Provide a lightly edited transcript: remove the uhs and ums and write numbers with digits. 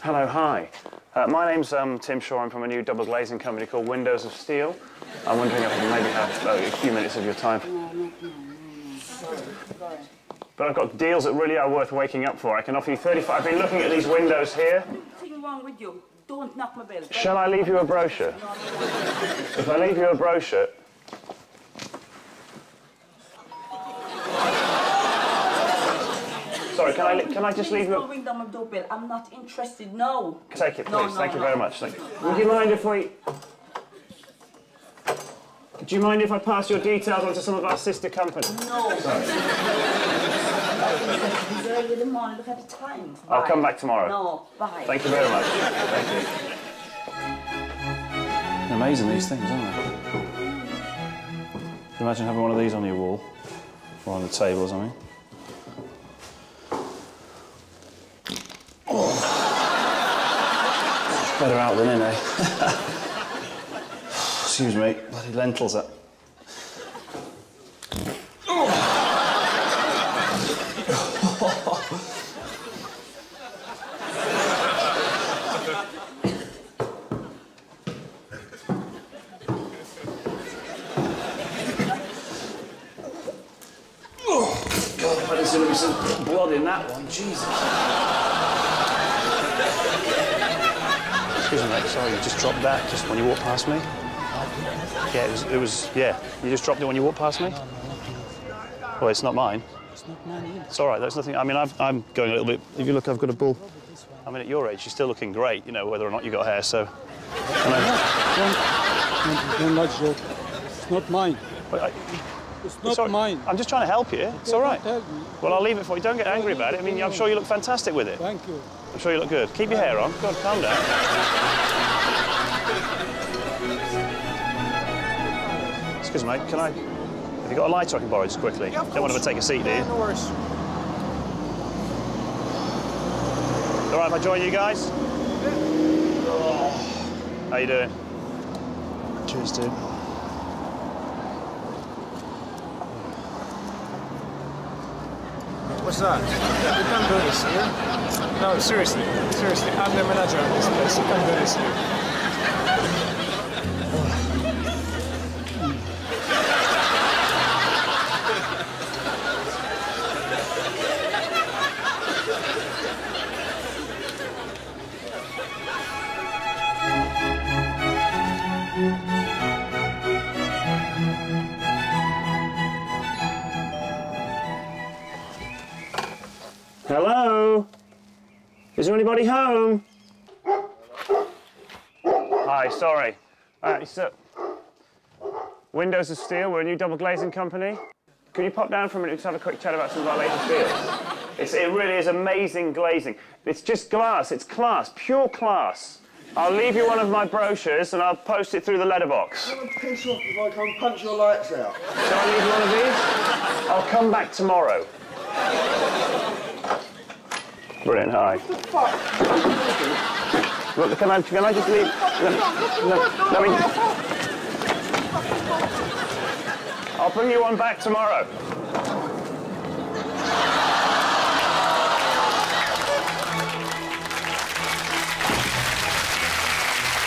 Hello, hi. My name's Tim Shaw. I'm from a new double glazing company called Windows of Steel. I'm wondering if I can maybe have a few minutes of your time. No. But I've got deals that really are worth waking up for. I can offer you 35. I've been looking at these windows here. Nothing wrong with you. Don't knock my bell. Shall I leave you a brochure? If I leave you a brochure... Sorry, can I just leave you a... Don't ring down my doorbell. I'm not interested, no. Take it, please. No, Thank you very much. Thank you. Would you mind if we... Do you mind if I pass your details on to some of our sister companies? No. Early in the morning, look at the time. Bye. I'll come back tomorrow. No, bye. Thank you very much. Thank you. They're amazing, these things, aren't they? Can you imagine having one of these on your wall? Or on the table or something? Oh. It's better out than in, eh? Excuse me, bloody lentils up. Oh, God, I didn't see there was some blood in that one, Jesus. Excuse me, mate, sorry, you just dropped that just when you walked past me? Yeah, yeah. You just dropped it when you walked past me? No. Well, it's not mine. It's not mine either. It's all right, there's nothing... I mean, I'm going a little bit... If you look, I've got a bull. I mean, at your age, you're still looking great, you know, whether or not you got hair, so... Don't like joke. It's not mine. It's not mine. I'm just trying to help you. It's all right. Help me. Well, I'll leave it for you. Don't get angry about it. I mean, I'm sure you look fantastic with it. Thank you. I'm sure you look good. Keep your hair on. Go on, calm down. Excuse me, mate, can I... Have you got a lighter I can borrow just quickly? Yeah, don't want to take a seat, do you? No worries. All right if I join you guys? Yeah. Oh. How you doing? Cheers, dude. What's that? You can't do this here. No, seriously. Seriously, I'm the manager of this place. You can't do this here. Hello? Is there anybody home? Hi, sorry. So, Windows of Steel, we're a new double glazing company. Could you pop down for a minute to have a quick chat about some of our latest deals? It really is amazing glazing. It's just glass, it's class, pure class. I'll leave you one of my brochures and I'll post it through the letterbox. I'm gonna piss off if I come punch your lights out. Shall I leave you one of these? I'll come back tomorrow. Brilliant, hi. What the fuck? Look, can I just leave? Let me... I'll bring you one back tomorrow.